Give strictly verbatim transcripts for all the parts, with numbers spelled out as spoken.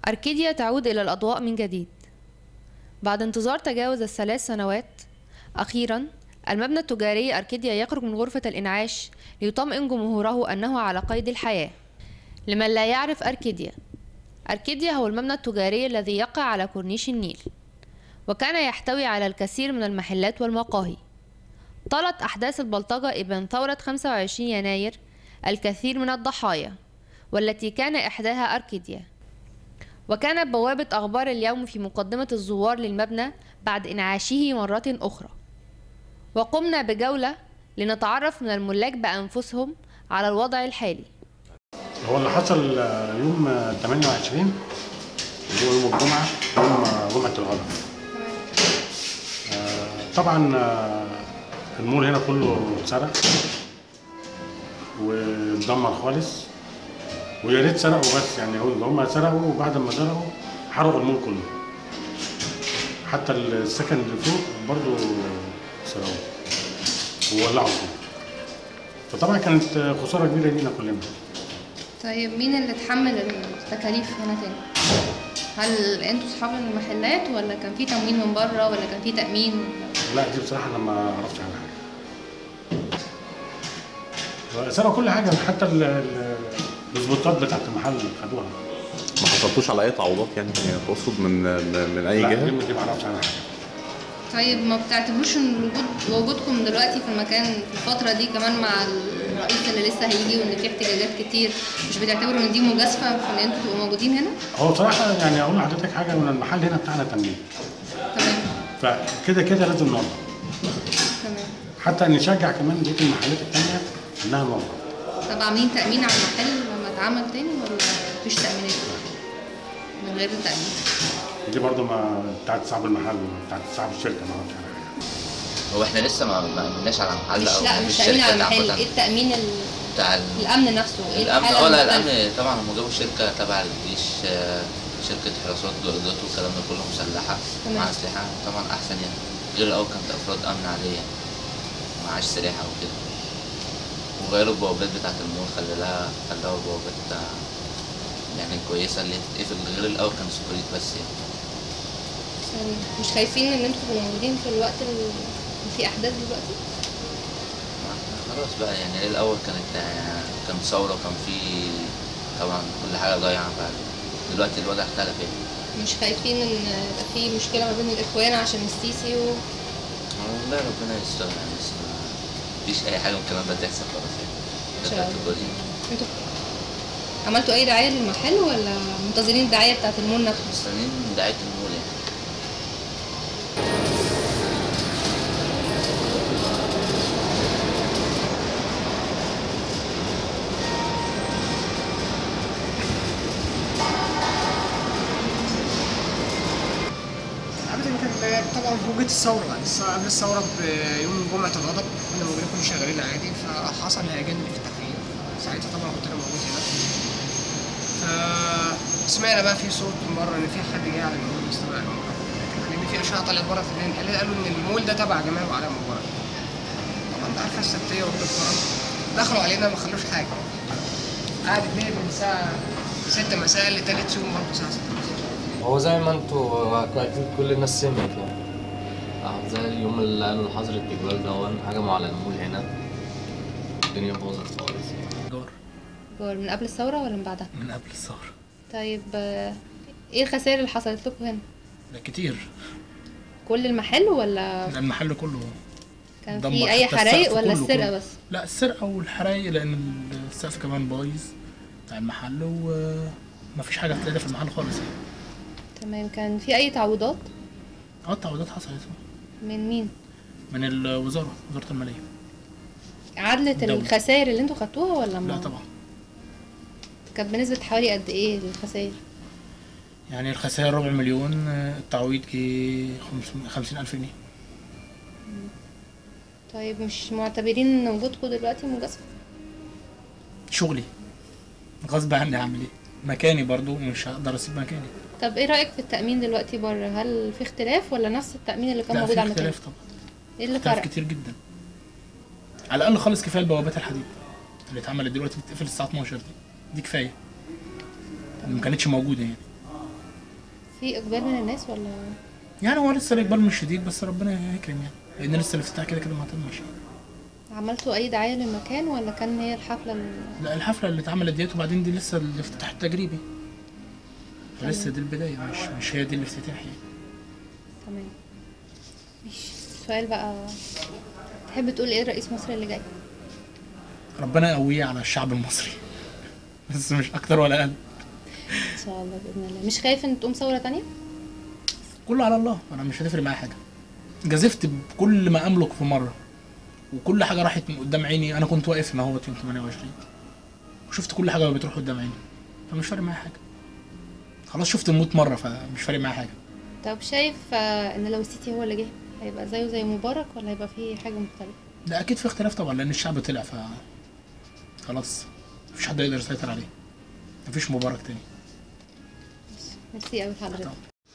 أركيديا تعود إلى الأضواء من جديد. بعد انتظار تجاوز الثلاث سنوات، أخيرا المبنى التجاري أركيديا يخرج من غرفة الإنعاش ليطمئن جمهوره أنه على قيد الحياة. لمن لا يعرف أركيديا، أركيديا هو المبنى التجاري الذي يقع على كورنيش النيل، وكان يحتوي على الكثير من المحلات والمقاهي. طالت أحداث البلطجة ابن ثورة خمسة وعشرين يناير الكثير من الضحايا، والتي كان إحداها أركيديا. وكانت بوابة أخبار اليوم في مقدمة الزوار للمبنى بعد إنعاشه مرة أخرى. وقمنا بجولة لنتعرف من الملاك بأنفسهم على الوضع الحالي. هو اللي حصل يوم ثمانية وعشرين هو يوم الجمعة، يوم جمعة الغضب. طبعا المول هنا كله اتسرق واتدمر خالص، ويا ريت سرقوا بس، يعني هم سرقوا وبعد ما سرقوا حرقوا المول كله، حتى السكن اللي فوق برضه سرقوه وولعوا فيه. فطبعا كانت خساره كبيره لينا كلنا. طيب مين اللي اتحمل التكاليف هنا تاني؟ هل انتوا اصحاب المحلات ولا كان في تموين من بره ولا كان في تامين؟ لا دي بصراحه انا ما عرفتش عنها حاجه. سرقوا كل حاجه، حتى السبوتات بتاعت المحل خدوها. ما حصلتوش على اي تعويضات يعني تقصد من من اي جهه؟ لا دي ما اعرفش عنها حاجه. طيب ما بتعتبروش ان وجود وجودكم دلوقتي في المكان في الفتره دي كمان مع الرئيس اللي لسه هيجي وان في احتجاجات كتير، مش بتعتبروا ان دي مجازفه في ان انتوا تبقوا موجودين هنا؟ هو بصراحه يعني اقول لحضرتك حاجه، ان المحل هنا بتاعنا تموين. تمام. فكده كده لازم نوضب. تمام. حتى نشجع كمان بقيه المحلات الثانيه انها نوضب. طب عاملين تامين على المحل لما اتعمل تاني ولا مفيش تامينات؟ من غير التامين. دي برضه ما بتاعت صاحب المحل، بتاعت صاحب الشركه، ما اعرفش عنها حاجه. هو احنا لسه ما امناش على محل مش او لا مش تامين على المحل، ايه التامين بتاع الامن نفسه؟ ايه الامن؟ اه لا الامن طبعا هم جابوا شركه تبع الجيش، شركه حراسات جردات والكلام ده كله مسلحه مع اسلحه طبعا احسن يعني، غير الاول كانت افراد امن عاديه معاش سلاح او كده. وغيروا البوابات بتاعت المول، خلى لها خلوها بوابات يعني كويسه اللي تتقفل، غير الاول كان سكريت بس يعني. مش خايفين ان انتوا تبقوا موجودين في الوقت اللي في احداث دلوقتي؟ خلاص بقى يعني الاول كانت كان ثوره وكان في طبعا كل حاجه ضايعه، بعد دلوقتي الوضع اختلف يعني. مش خايفين ان يبقى في مشكله ما بين الاخوان عشان السيسي و لا ربنا يستر يعني، بس مفيش اي حاجه من الكلام ده تحصل خلاص يعني. ان شاء الله. انتوا عملتوا اي دعايه للمحل ولا منتظرين الدعايه بتاعت المول نفسه؟ مستنيين دعايه المول يعني. طبعا في وجهه الثوره بعد قبل الثوره بيوم جمعه الغضب كنا موجودين كنا شغالين عادي، فحصل هيجان في التحرير. ساعتها طبعا كنت انا موجود هنا، فسمعنا بقى في صوت من بره ان في حد جاي على المول مستمع المول، لان في اشاعه طلعت بره في النادي قالوا ان المول ده تبع جمال وعلى مبارك. طبعا انت عارفه السبتيه والدكتوره دخلوا علينا ما خلوش حاجه، قعدت ليه من الساعه ستة مساء لثالث يوم برضه الساعه ستة مساء. هو زي ما انتوا اكيد كل الناس سمعت يعني، اه زي اليوم اللي قالوا حظر التجوال ده هجموا على المول هنا، الدنيا باظت خالص. جار جار من قبل الثوره ولا من بعدها؟ من قبل الثوره. طيب ايه الخسائر اللي حصلت لكم هنا؟ لا كتير. كل المحل ولا؟ لا المحل كله كان في اي حرايق ولا السرقه بس؟ لا السرقه والحرايق، لان السقف كمان بايظ بتاع المحل ومفيش حاجه هتلاقيها في المحل خالص يعني. تمام. كان في اي تعويضات؟ اه التعويضات حصلت. من مين؟ من الوزاره، وزاره الماليه. عدلت الخسائر اللي انتوا خدتوها ولا ما؟ لا طبعا. كانت بنسبه حوالي قد ايه الخسائر؟ يعني الخسائر ربع مليون، التعويض جه خمسين ألف جنيه. طيب مش معتبرين ان وجودكم دلوقتي مجازفه؟ شغلي غصب عني، هعمل ايه؟ مكاني برضو مش هقدر اسيب مكاني. طب ايه رايك في التامين دلوقتي بره؟ هل في اختلاف ولا نفس التامين اللي كان موجود على المكان؟ لا في اختلاف طبعا. ايه اللي فرق؟ كتير جدا. على الاقل خالص كفايه البوابات الحديد اللي اتعملت دلوقتي بتقفل الساعه اتناشر دي، دي كفايه اللي ما كانتش موجوده يعني. في اقبال من الناس ولا؟ يعني هو لسه الاقبال مش شديد، بس ربنا يكرم يعني، لان لسه الافتتاح كده كده ما تمش. عملتوا اي دعايه للمكان ولا كان هي الحفله ال... لا الحفله اللي اتعملت ديت، وبعدين دي لسه الافتتاح التجريبي، فلسه دي البدايه، مش مش هي دي الافتتاح يعني. تمام. ماشي. سؤال بقى، تحب تقول ايه رئيس مصر اللي جاي؟ ربنا يقويه على الشعب المصري بس مش اكتر ولا اقل. ان شاء الله باذن الله. مش خايف ان تقوم ثوره تانية؟ كله على الله، انا مش هتفرق معايا حاجه. جازفت بكل ما املك في مره، وكل حاجه راحت من قدام عيني. انا كنت واقف هنا اهوت يوم ثمانية وعشرين وشفت كل حاجه بتروح قدام عيني، فمش فارق معايا حاجه. خلاص شفت الموت مره، فمش فارق معايا حاجه. طب شايف آه، ان لو السيسي هو اللي جه هيبقى زيه زي مبارك ولا هيبقى فيه حاجه مختلفه؟ ده اكيد في اختلاف طبعا، لان الشعب طلع، ف خلاص مفيش حد يقدر يسيطر عليه، مفيش مبارك تاني. ميرسي قوي لحضرتك.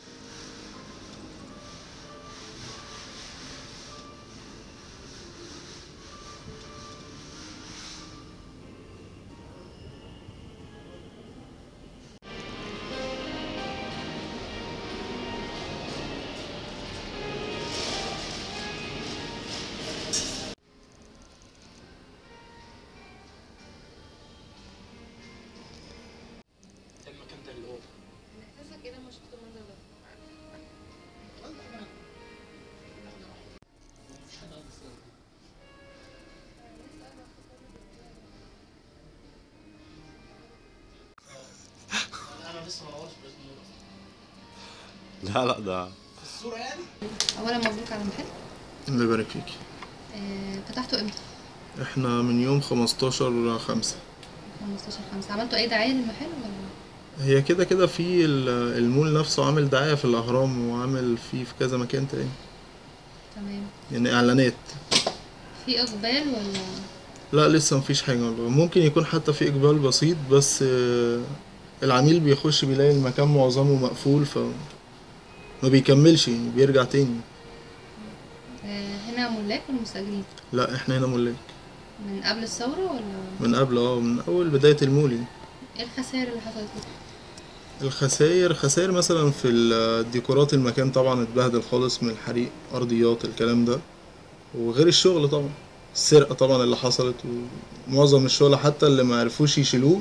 لا لا ده اولا مبروك على المحل. الله يبارك فيك. آه، فتحتوا امتى؟ احنا من يوم خمستاشر خمسة. خمستاشر خمسة. عملتوا اي دعايه للمحل ولا؟ هي كده كده في ال- المول نفسه عامل دعاية في الأهرام، وعامل فيه في كذا مكان تاني، تمام. يعني إعلانات. في اقبال ولا؟ لا لسه مفيش حاجة والله. ممكن يكون حتى في إقبال بسيط، بس آه، العميل بيخش بيلاقي المكان معظمه مقفول، ف ما بيكملش يعني، بيرجع تاني. آه، هنا ملاك ولا مستاجرين؟ لا احنا هنا ملاك. من قبل الثوره ولا؟ من قبل اه من أول بداية المول يعني. ايه الخسائر اللي حصلت لكم؟ الخسائر خسائر مثلا في الديكورات، المكان طبعا اتبهدل خالص من الحريق، أرضيات الكلام ده، وغير الشغل طبعا السرقة طبعا اللي حصلت، ومعظم الشغل حتى اللي ما عرفوش يشيلوه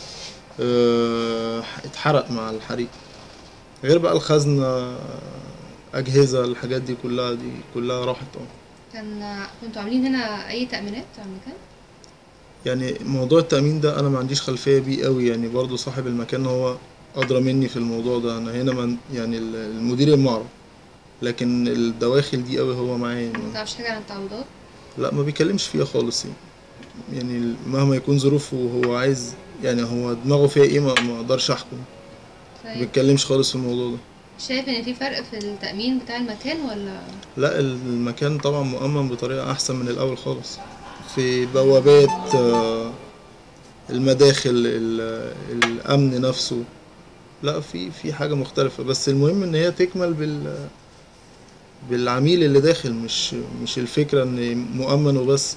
اه، اتحرق مع الحريق. غير بقى الخزنة، أجهزة، الحاجات دي كلها دي كلها راحت طبعا. كان كنتوا عاملين هنا اي تامينات على المكان؟ يعني موضوع التأمين ده أنا ما عنديش خلفية بيه قوي يعني، برضو صاحب المكان هو أدرى مني في الموضوع ده. أنا هنا من يعني المدير المعرض، لكن الدواخل دي قوي هو معايا يعني. ما تعرفش حاجه عن التعويضات؟ لا ما بيكلمش فيها خالص يعني. يعني مهما يكون ظروفه وهو عايز، يعني هو دماغه فيها ايه، ما ما اقدرش احكم. ما طيب بيتكلمش خالص في الموضوع ده. شايف ان في فرق في التامين بتاع المكان ولا؟ لا المكان طبعا مؤمن بطريقة احسن من الاول خالص، في بوابات، آه، المداخل، ال- الامن نفسه. لا في في حاجة مختلفة، بس المهم ان هي تكمل بال بالعميل اللي داخل، مش مش الفكرة ان مؤمن وبس.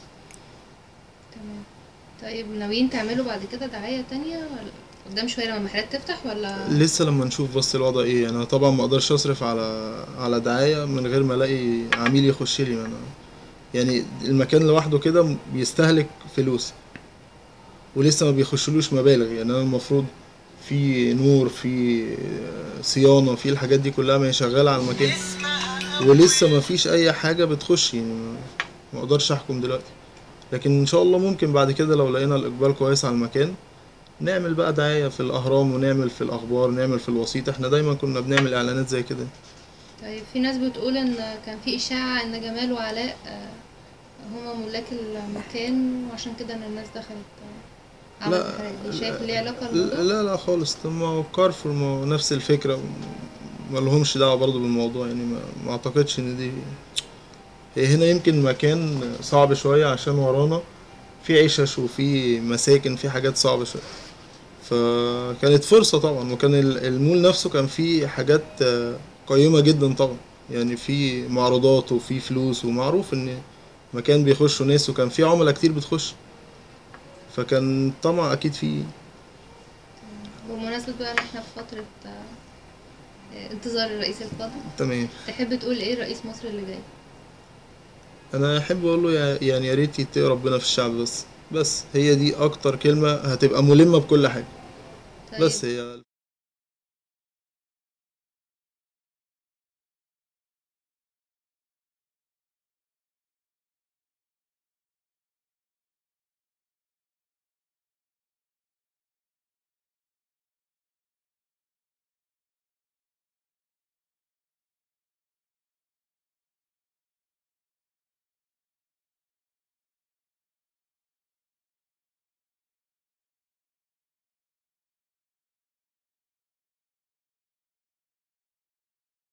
تمام. طيب ناويين تعملوا بعد كده دعايه تانية ولا قدام شويه لما المحلات تفتح ولا؟ لسه لما نشوف بس الوضع ايه يعني. انا طبعا ما اقدرش اصرف على على دعاية من غير ما الاقي عميل يخش لي. انا يعني المكان لوحده كده بيستهلك فلوس، ولسه ما بيخشلوش مبالغ يعني. انا المفروض في نور، في صيانة، في الحاجات دي كلها ما هي شغالة على المكان، ولسه ما فيش اي حاجة بتخش يعني. ما- ما اقدرش احكم دلوقتي، لكن ان شاء الله ممكن بعد كده لو لقينا الاقبال كويس على المكان نعمل بقى دعاية في الأهرام، ونعمل في الأخبار، نعمل في الوسيط. احنا دايما كنا بنعمل إعلانات زي كده. طيب في ناس بتقول ان كان في اشاعه ان جمال وعلاء آه، هما ملاك المكان وعشان كده ان الناس دخلت آه، عملت لا الحاجات دي. شايف ليه علاقه لا بالموضوع؟ لا, لا خالص. طب ما هو كارفور، ما هو نفس الفكرة، ما لهمش دعوة برضه بالموضوع يعني. ما, ما أعتقدش إن دي هي هنا. يمكن مكان صعب شوية عشان ورانا في عشش وفي مساكن، في حاجات صعبة شوية، فكانت فرصة طبعا. وكان ال- المول نفسه كان فيه حاجات آه، قيمة جدا طبعا يعني، في معروضات وفي فلوس، ومعروف ان مكان بيخشوا ناس، وكان في عملاء كتير بتخش، فكان طبعا اكيد في. بمناسبة بقى ان احنا في فترة آه، انتظار الرئيس القادم. تمام. تحب تقول ايه رئيس مصر اللي جاي؟ انا احب اقول له يع- يعني يا ريت يتقي ربنا في الشعب بس. بس هي دي اكتر كلمة هتبقى ملمة بكل حاجة. طيب. بس هي